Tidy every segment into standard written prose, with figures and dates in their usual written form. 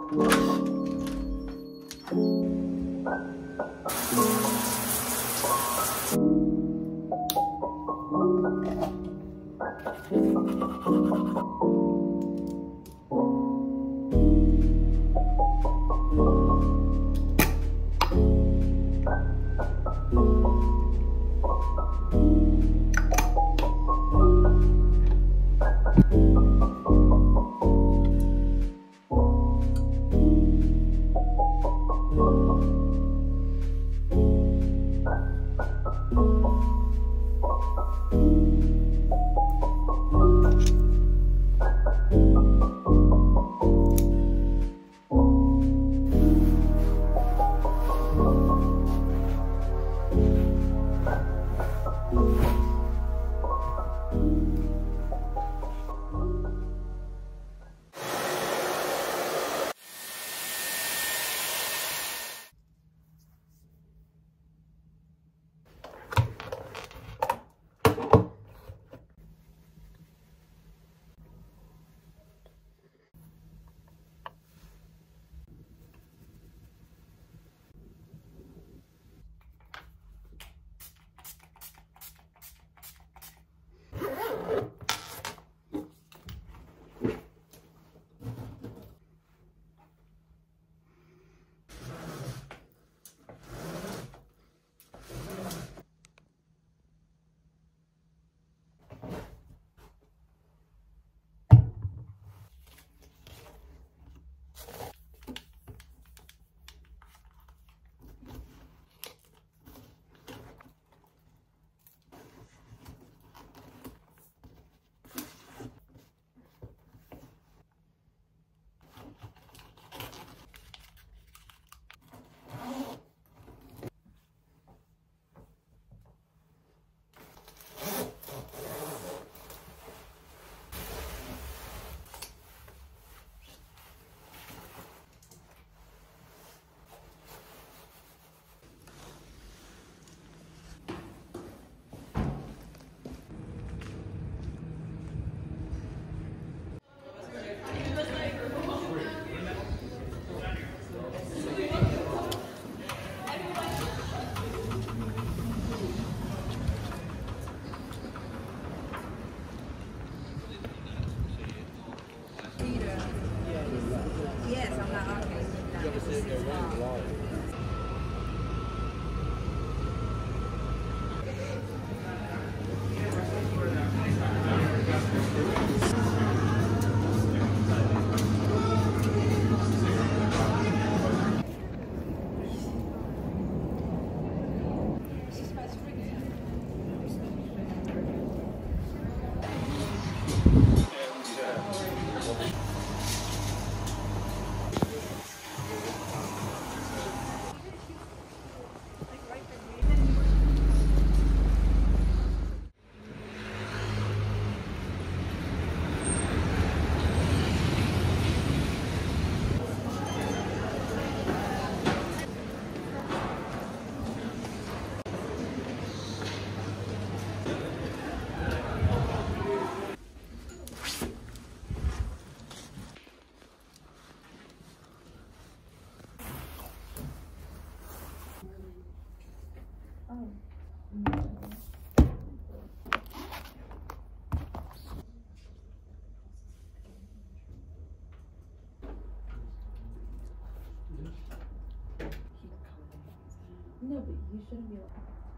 No, but you shouldn't be.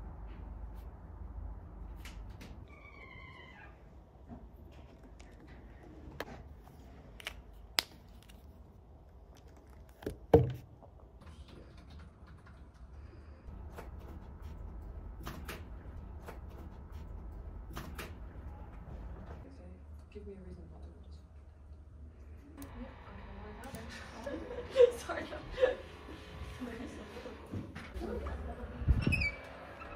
Give me a reason not to do this. Sorry.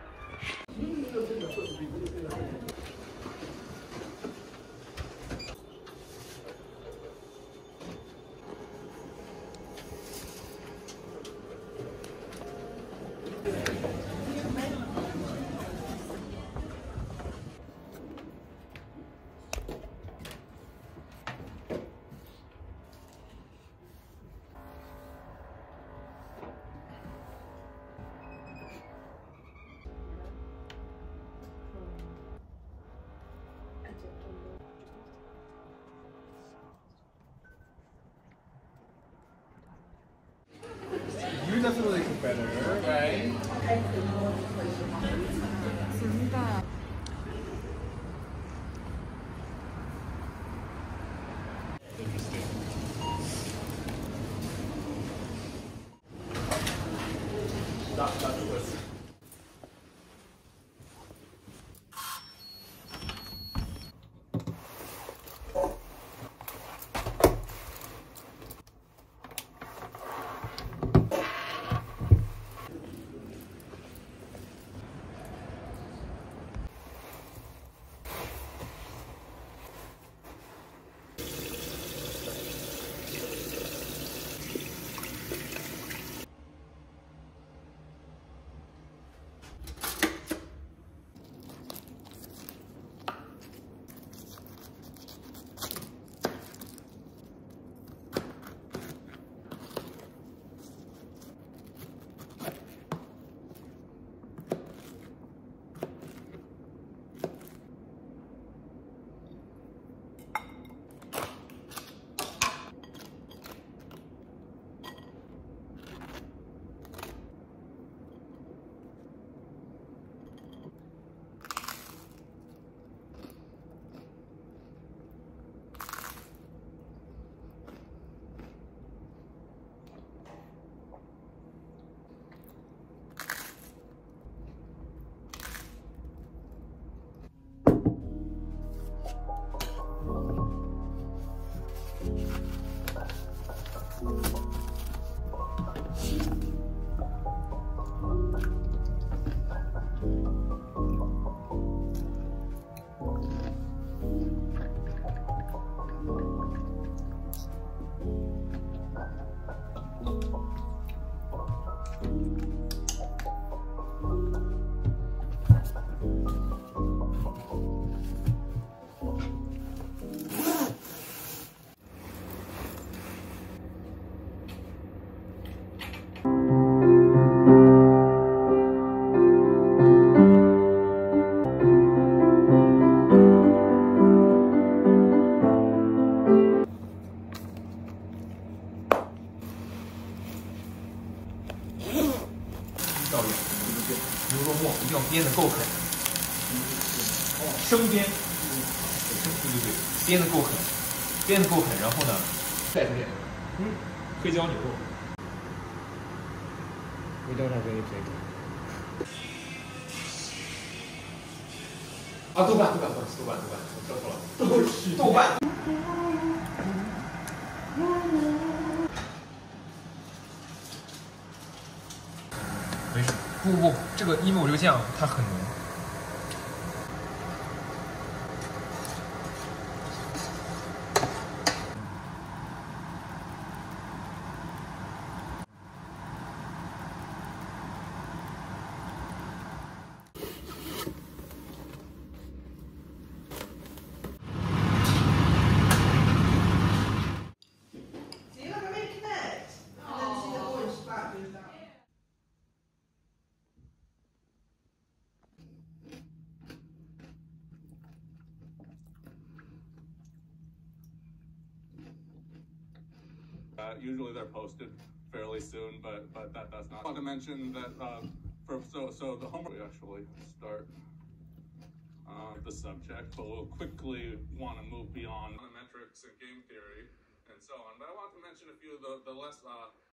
打出个字。 教育牛肉末一定要煸得够狠，生煸，对，煸得够狠，煸得够狠，然后呢，再出点，黑椒牛肉。 We don't have any plate. 啊，豆瓣，我说错了，豆瓣。没事，不，这个因为我这个酱它很浓。 Usually they're posted fairly soon, but that's not. I want to mention that so the homework we actually start the subject, but we'll quickly want to move beyond metrics and game theory and so on. But I want to mention a few of the less